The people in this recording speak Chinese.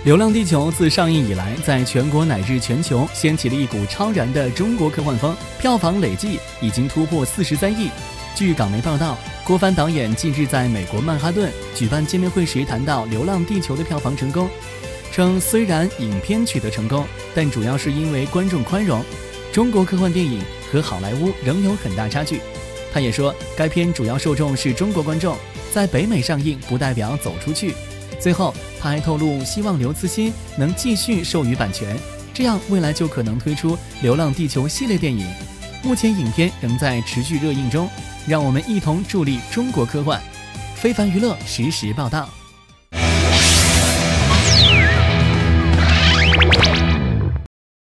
流浪地球》自上映以来，在全国乃至全球掀起了一股超然的中国科幻风，票房累计已经突破43亿。据港媒报道，郭帆导演近日在美国曼哈顿举办见面会时谈到《流浪地球》的票房成功，称虽然影片取得成功，但主要是因为观众宽容。中国科幻电影和好莱坞仍有很大差距。他也说，该片主要受众是中国观众，在北美上映不代表走出去。最后，他还透露希望刘慈欣能继续授予版权，这样未来就可能推出《流浪地球》系列电影。目前影片仍在持续热映中，让我们一同助力中国科幻。非凡娱乐实时报道。